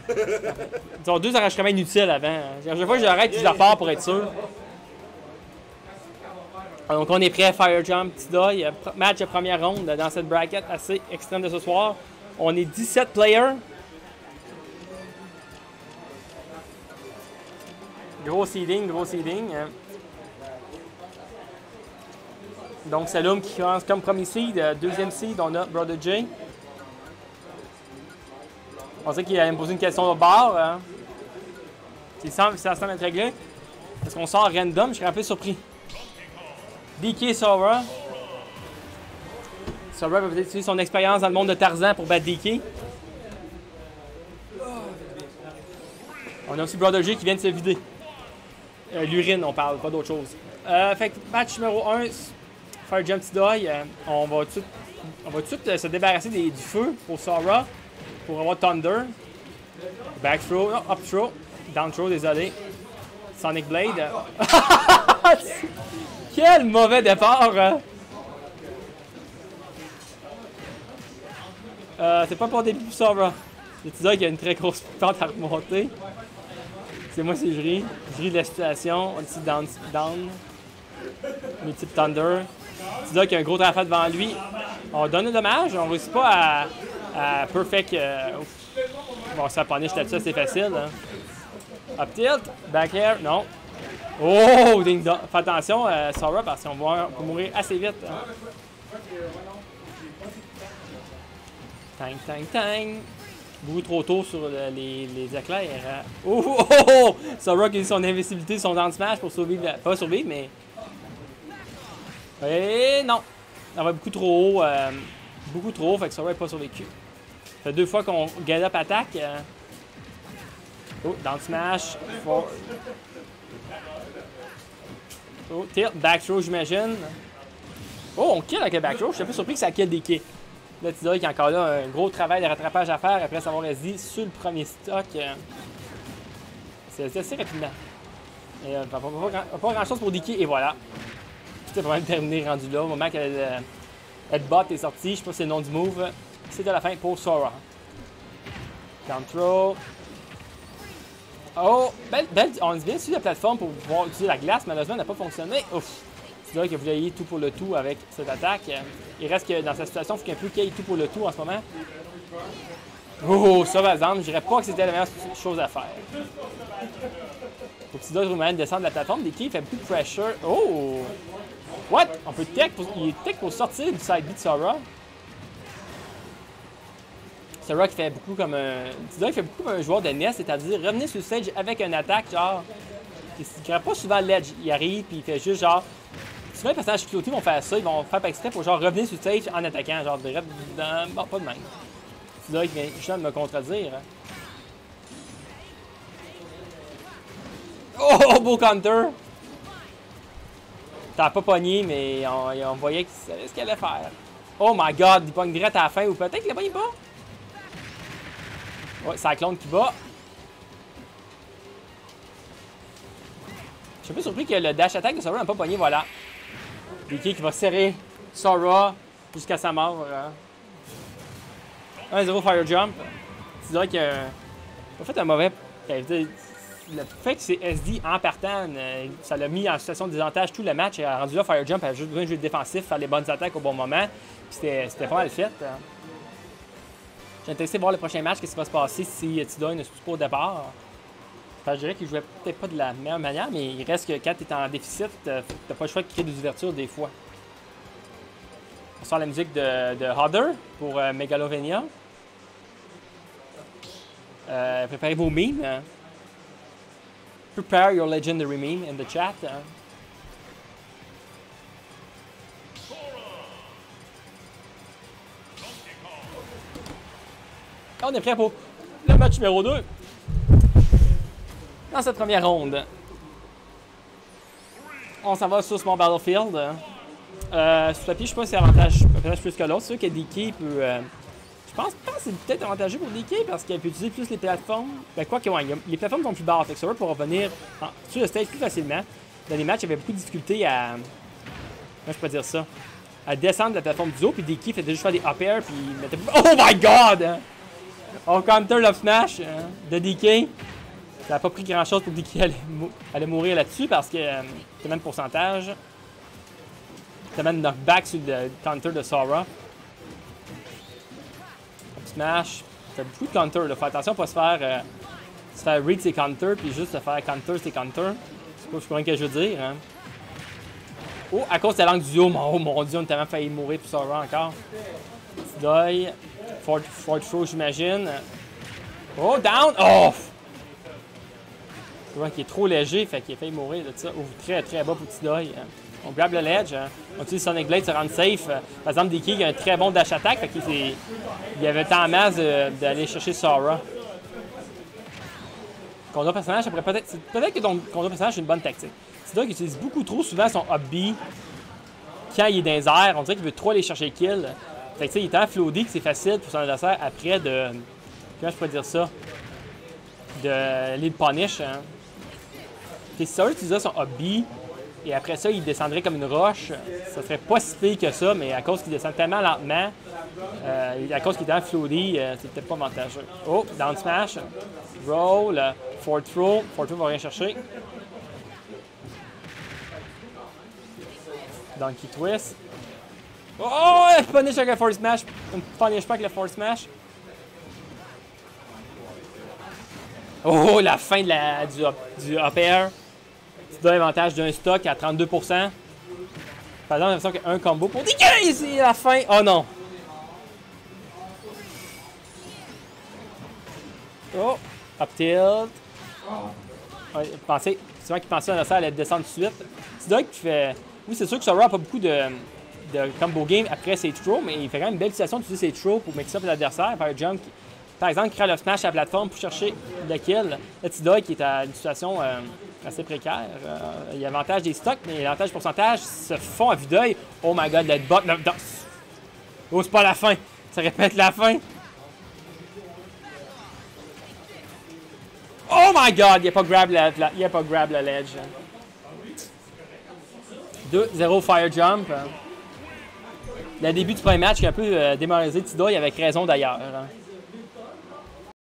Ils ont deux enregistrements inutiles avant. À chaque fois que j'arrête, je la pars pour être sûr. Donc on est prêt, Fire Jump, petit doy. Match de première ronde dans cette bracket assez extrême de ce soir. On est 17 players. Gros seeding, gros seeding. Donc Salum qui commence comme premier seed. Deuxième seed, on a Brother J. On sait qu'il allait me poser une question au bar. Hein. Ça semble être réglé. Est-ce qu'on sort random? Je serais un peu surpris. DK Sora. Sora va peut-être utiliser son expérience dans le monde de Tarzan pour battre DK. On a aussi Brother J qui vient de se vider. L'urine, on parle, pas d'autre chose. Fait que match numéro 1, Fire Jump Tidoy. On va tout de suite se débarrasser du feu pour Sora. Pour avoir Thunder. Back throw, non, up throw. Down throw, désolé. Sonic Blade. Quel mauvais départ! Hein? C'est pas pour début pour Sora. Le Tidoy qui a une très grosse pente à remonter. C'est moi si je ris. Je ris de la situation. On dit down. Multiple Thunder. Tidoy qui a un gros travail devant lui. On donne un dommage. On ne réussit pas à perfect. Bon, ça punish là-dessus, c'est facile. Hein. Up tilt. Back air. Non. Oh, ding dong. Fais attention, Sora, parce qu'on va mourir assez vite. Hein. Tang, tang, tang. Beaucoup trop tôt sur les éclairs. Hein. Oh, oh, oh, oh! Sora qui a son invincibilité, son down smash pour survivre. Pas survivre, mais. Et non! On va beaucoup trop haut. Beaucoup trop haut, fait que Sora n'est pas survécu. Ça fait 2 fois qu'on get up attaque. Oh, down smash. For... Oh, tilt, back throw, j'imagine. Oh, on kill avec le back throw. Je suis un peu surpris que ça kill des kills. Là, tu dis qu'il y a encore là un gros travail de rattrapage à faire après s'avoir SD sur le premier stock. C'est assez rapidement. Et, pas grand chose pour DK, et voilà. C'était vraiment terminé rendu là. Au moment que le headbot est sorti, je sais pas si c'est le nom du move. C'était la fin pour Sora. Down throw. Oh, on est bien sur la plateforme pour pouvoir utiliser la glace. Malheureusement, elle n'a pas fonctionné. Ouf. C'est là qu'il a voulu aller tout pour le tout avec cette attaque. Il reste que dans cette situation, il faut qu'il y ait un peu qu'il y ait tout pour le tout en ce moment. Oh, ça va zendre. Je dirais pas que c'était la meilleure chose à faire. Faut que Tidoy Roumain descende de la plateforme. Des kills, il fait beaucoup de pressure. Oh! What? On peut tech pour... Il est tech pour sortir du side B de Sora. Sora qui fait beaucoup comme un... Tidoy fait beaucoup comme un joueur de NES, c'est-à-dire revenir sur le stage avec une attaque, genre... Il ne crée pas souvent le ledge. Il arrive puis il fait juste genre... Souvent les personnages pilotés vont faire ça, ils vont faire pas exprès pour genre revenir sur le stage en attaquant, genre de dans... Bon, pas de même. Tidoy qui vient juste de me contredire. Hein. Oh, beau counter! T'as pas pogné, mais on voyait qu'il savait ce qu'il allait faire. Oh my god, il pogne direct à la fin, ou peut-être qu'il l'a pogné pas? Ouais, c'est la clone qui bat. Je suis un peu surpris que le dash attack de Sora n'a pas pogné, voilà. DK qui va serrer Sora jusqu'à sa mort. 1-0 Fire Jump. Tu dirais qu'il a fait un mauvais... Le fait que c'est SD en partant, ça l'a mis en situation de désavantage tout le match. Rendu là, Fire Jump a juste besoin de jouer défensif, faire les bonnes attaques au bon moment. C'était pas mal fait. J'ai intéressé de voir le prochain match, qu'est-ce qui va se passer si Tidoy ne se trouve pas au départ. Enfin, je dirais qu'il jouait peut-être pas de la meilleure manière, mais il reste que quand tu es en déficit, t'as pas le choix de créer des ouvertures des fois. On sort la musique de Hodder pour Megalovania. Préparez vos memes. Hein. Prepare your legendary meme in the chat. Hein. On est prêt pour le match numéro 2. Dans cette première ronde, on s'en va sur mon battlefield. Sur papier, je sais pas si c'est avantage plus que l'autre. C'est sûr que DK peut... je pense pas que c'est peut-être avantageux pour DK parce qu'il peut utiliser plus les plateformes. Ben, quoi que, ouais, les plateformes sont plus basses. Fait que Sora pour revenir sur le stage plus facilement. Dans les matchs, il y avait beaucoup de difficultés à... Comment je peux dire ça? À descendre de la plateforme du haut, puis DK faisait juste faire des up air, puis il mettait... Oh my god! On counter le smash de DK. Ça n'a pas pris grand chose pour DK allait mourir là-dessus parce que tellement de pourcentage. Tellement de knockback sur le counter de Sora. Smash. Ça fait beaucoup de counter. Faut attention à ne pas se faire read ses counters puis juste se faire counter ses counters. C'est pas ce que je veux dire. Hein. Oh, à cause de la langue du duo, oh mon dieu, on a tellement failli mourir pour Sora encore. Petit deuil. Fort throw, j'imagine. Oh, down! Oh! Je vois qu'il est trop léger, fait qu'il a failli mourir de ça. Ouvre très très bas pour petit deuil. On grab le ledge. Hein. On utilise Sonic Blade, se rendre safe. Par exemple, DK a un très bon dash attack, fait qu'il avait tant en masse d'aller chercher Sora. Conduire personnage, après peut-être que ton conduire personnage c'est une bonne tactique. C'est là qu'il utilise beaucoup trop souvent son up B quand il est dans les airs. On dirait qu'il veut trop aller chercher kill. Fait que tu sais, il est tellement floaty que c'est facile pour son adversaire après de. Comment je pourrais dire ça? De lead punish. Hein. Puis si ça utilisait son up B et après ça, il descendrait comme une roche, ça serait pas si pire que ça, mais à cause qu'il descend tellement lentement, à cause qu'il est tellement floaty, c'est peut-être pas avantageux. Oh, down smash. Roll. Fort throw. Fort throw va rien chercher. Donkey twist. Oh, je punish avec le force smash. Je ne punish pas avec le force smash. Oh, la fin du up air. Tu donnes l'avantage d'un stock à 32%. Par exemple, j'ai l'impression qu'il y a un combo pour DK, c'est la fin. Oh non. Oh, up tilt. Ouais, c'est vrai qu'il pensait que ça allait descendre tout de suite. C'est là qui fait. Oui, c'est sûr que Sora n'a pas beaucoup de combo game après ses throws, mais il fait quand même une belle situation d'utiliser ses throws pour mixer up l'adversaire, faire un jump. Par exemple, créer le smash à la plateforme pour chercher le kill. Le T-Dog qui est à une situation assez précaire. Il y a l'avantage des stocks, mais l'avantage du pourcentage se font à vue d'œil. Oh my god, le bot. Oh, c'est pas la fin. Ça répète la fin. Oh my god, il n'a pas grab le ledge. 2-0 fire jump. Le début du premier match qui a un peu démoralisé T-Dog avec raison d'ailleurs.